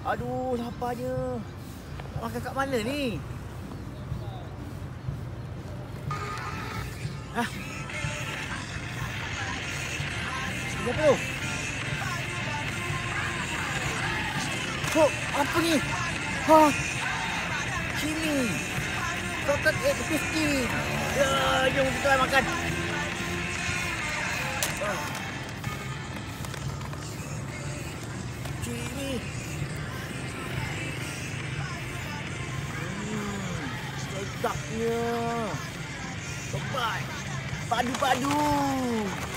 Aduh, laparnya. Nak makan kat mana ni? Hah? Ini apa tu? Oh, apa ni? Ha? Chili. Salted egg crispy. Ya, jom kita makan. Chili. Sedapnya. Tebal. Padu-padu.